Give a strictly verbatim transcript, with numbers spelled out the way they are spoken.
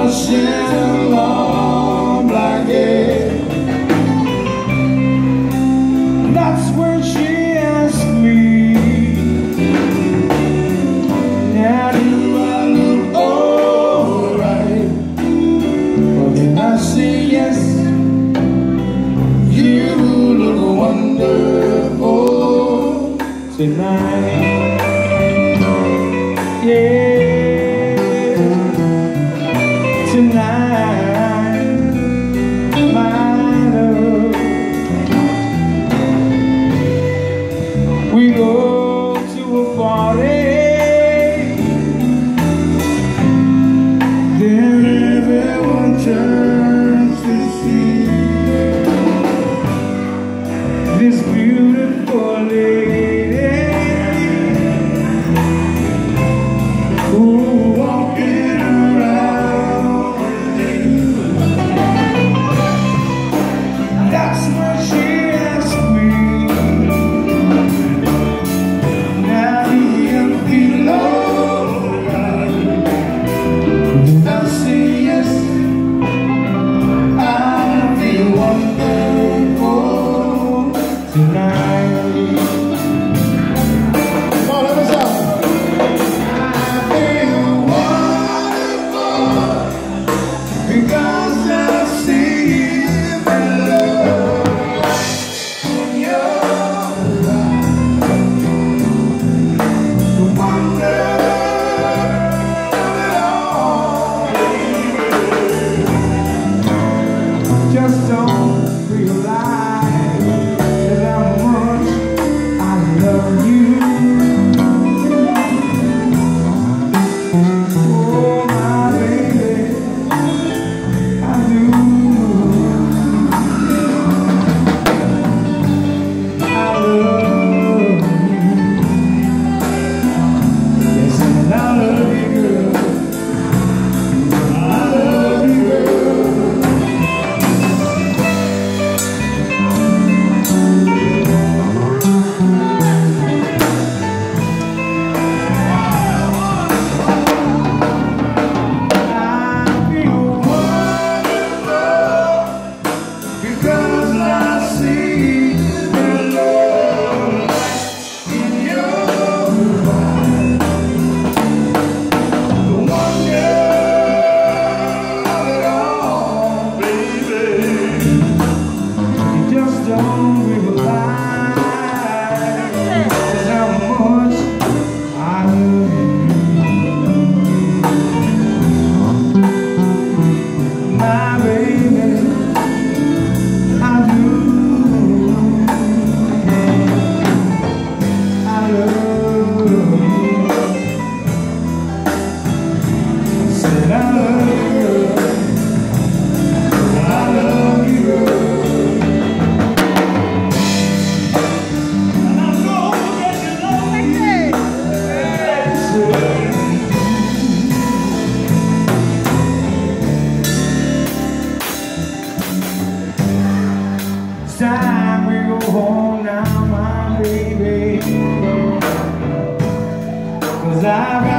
rushing along like it. That's when she asked me, now do I look alright? Well, then I say yes, you look wonderful tonight. Yeah, tonight, my love. We go to a party, then everyone turns to see this beautiful lady who walking around with you. That's when she asked me, now do you feel alright? And I say yes, I feel wonderful tonight. Come on, let us out. Because I see the love in your eyes, the wonder of it all. Just don't realize that how much I love you. Oh, my baby, I do. I love you. Yes, and I love you, girl. I love you, girl. I feel wonderful because I see the love in your eyes, the wonder of it all, baby. You just don't realize how much I love you, my baby. I do. I love you. Said I love you, girl. I love you, girl. And I know that you love me. It's time we go home now, my baby, 'cause I've got